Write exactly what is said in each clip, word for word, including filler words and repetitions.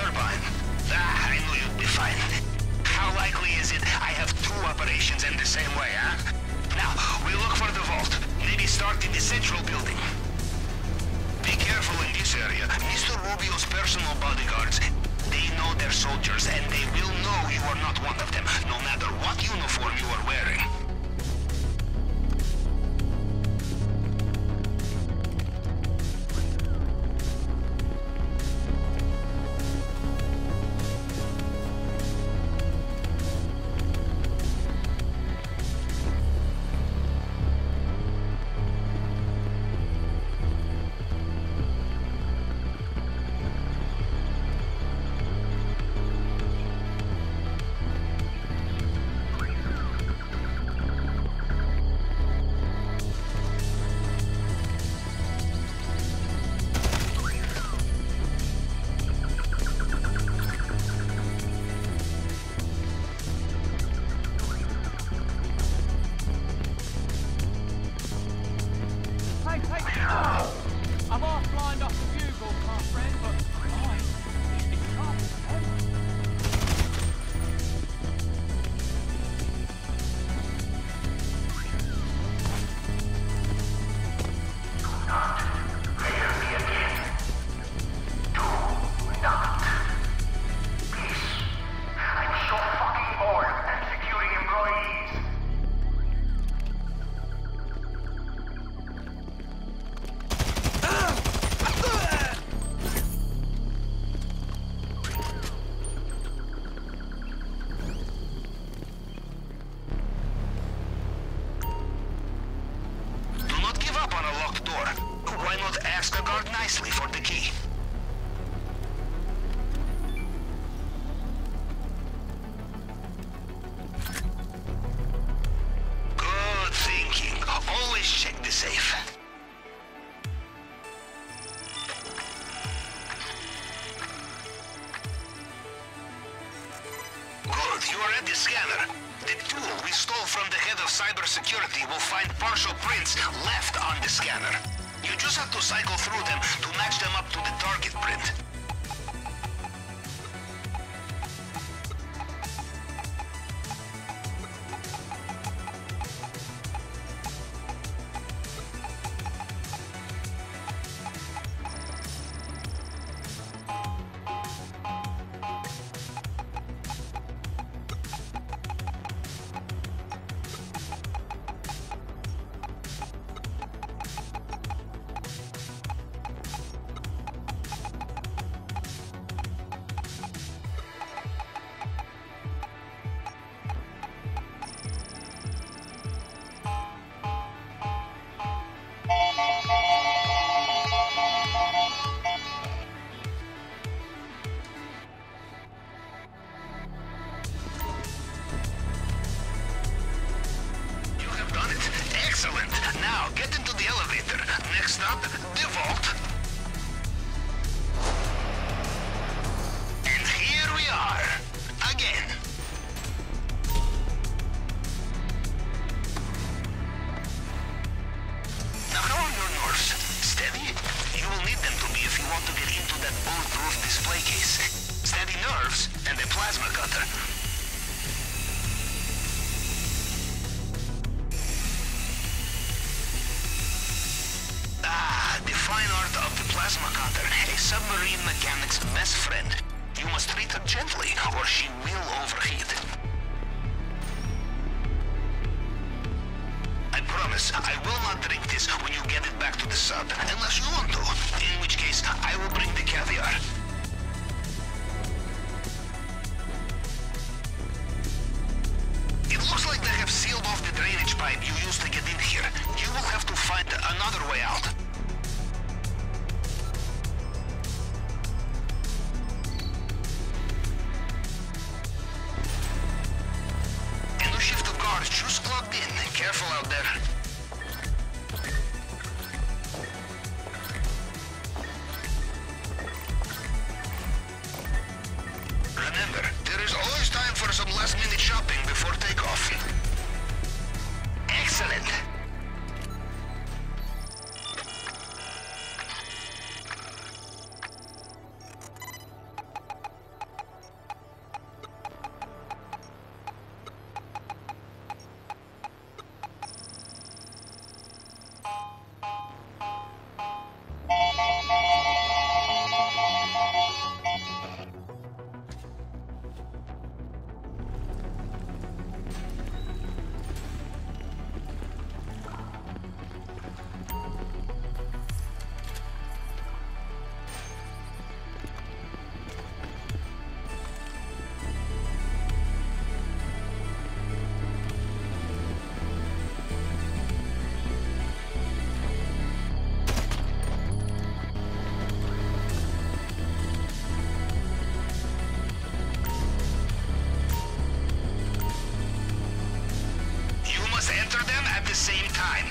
turbine. Ah, I knew you'd be fine. How likely is it I have two operations in the same way, huh? Now, we look for the vault. Maybe start in the central building. Be careful in this area. Mister Rubio's personal bodyguards, they know their soldiers, and they will know you are not one of them, no matter what uniform you are wearing. I'm half lined up a bugle, my friend, but I is the tough. Nicely for the key. Good thinking. Always check the safe. Good, you are at the scanner. The tool we stole from the head of cybersecurity will find partial prints left on the scanner. You just have to cycle through them to match them up to the target print. Excellent. Now, get into the elevator. Next stop, the vault. And here we are. Again. Now, how are your nerves? Steady? You will need them to be if you want to get into that bulletproof display case. Steady nerves and a plasma cutter. Fine art of the plasma cutter, a submarine mechanic's best friend. You must treat her gently, or she will overheat. I promise, I will not drink this when you get it back to the sub, unless you want to, in which case I will bring the caviar. It looks like they have sealed off the drainage pipe you used to get in here. You will have to find another way out. Just plugged in. Careful out there. Remember, there is always time for some last-minute shopping before takeoff. Excellent. enter them at the same time.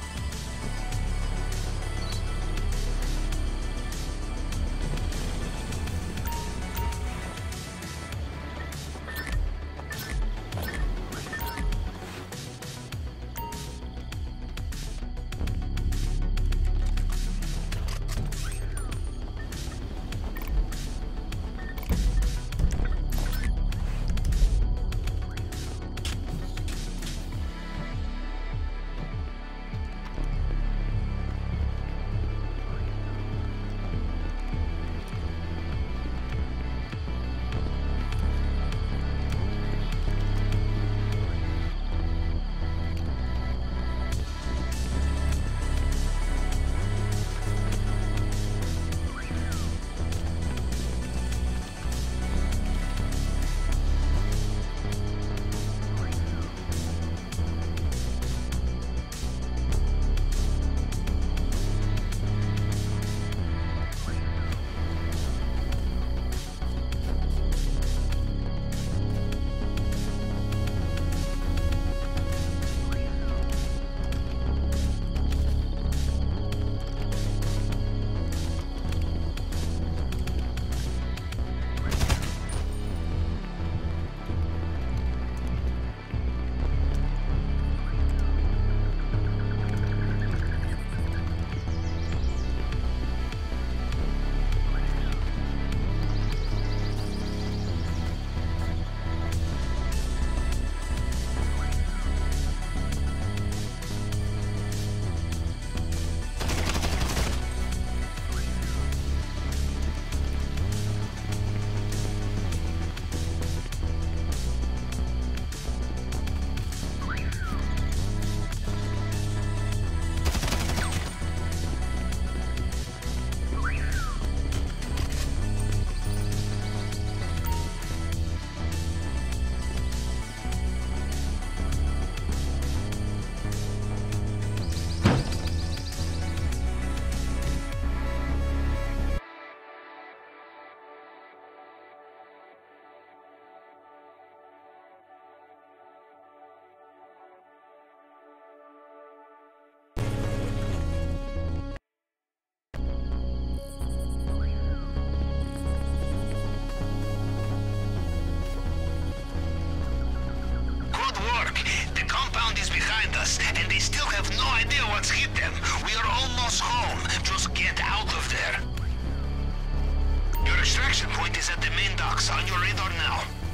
And they still have no idea what's hit them. We are almost home. Just get out of there. Your extraction point is at the main docks, on your radar now.